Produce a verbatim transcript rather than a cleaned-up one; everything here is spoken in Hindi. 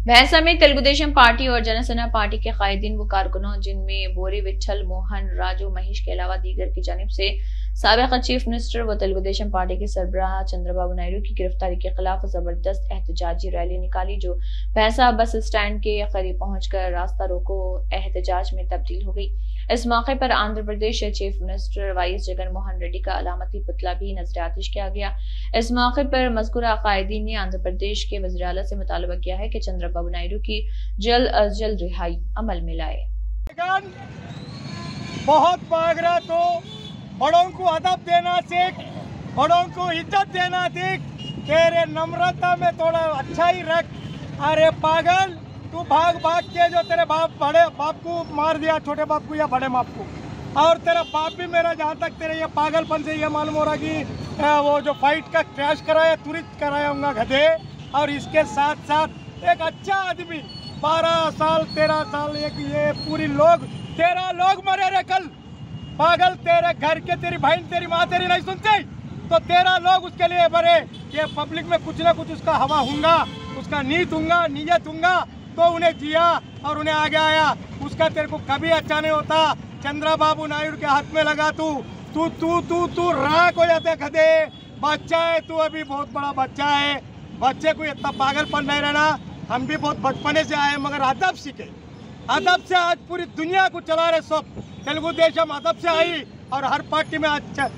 भैंसा में तेलुगुदेशम पार्टी और जनसेना पार्टी के कायदीन व कारकुनों जिनमें बोरी विट्ठल मोहन राजू महेश के अलावा दीगर की जानिब से साबिक़ चीफ मिनिस्टर व तेलुगुदेशम पार्टी के सरबराह चंद्रबाबू नायडू की गिरफ्तारी के खिलाफ जबरदस्त एहतजाजी रैली निकाली, जो भैंसा बस स्टैंड के करीब पहुंचकर रास्ता रोको एहतजाज में तब्दील हो गई। इस मौके पर Andhra Pradesh chief minister YS Jagan Mohan Reddy का अलामती पुतला भी नजर आतिश किया गया। इस मौके पर मज़कूरा कायदीन ने आंध्र प्रदेश के वज़ीर आला से मुतालबा किया है कि चंद्रबाबू नायडू की जल्द अज जल्द रिहाई अमल में लाए। बहुत भाग रहा तो बड़ों को अदब देना सीख, बड़ों को इज्जत देना सीख, तेरे नम्रता में थोड़ा अच्छा ही रख। अरे पागल, तू भाग भाग के जो तेरे बाप बड़े बाप को मार दिया, छोटे बाप को या बड़े बाप को, और तेरा बाप भी मेरा जहाँ तक तेरे ये पागलपन से ये मालूम हो रहा कि वो जो फाइट का क्रैश कराया तुरंत कराया होगा गधे। और इसके साथ साथ एक अच्छा आदमी बारह साल तेरह साल एक ये पूरी लोग तेरह लोग मरे रे कल, पागल तेरे घर के तेरी बहन तेरी माँ तेरी नहीं सुनते तो तेरह लोग उसके लिए मरे। ये पब्लिक में कुछ ना कुछ उसका हवा होगा, उसका नीत होगा नीयत होगा तो उन्हें जिया और उन्हें आगे आया। उसका तेरे को कभी अच्छा नहीं होता। चंद्रबाबू नायडू के हाथ में लगा तू तू तू तू तू राख हो जाते गधे। बच्चा है तू, अभी बहुत बड़ा बच्चा है, बच्चे को इतना पागलपन नहीं रहना। हम भी बहुत बचपने से आए मगर अदब सीखे, अदब से आज पूरी दुनिया को चला रहे सब। तेलुगु देशम अदब से आई और हर पार्टी में आज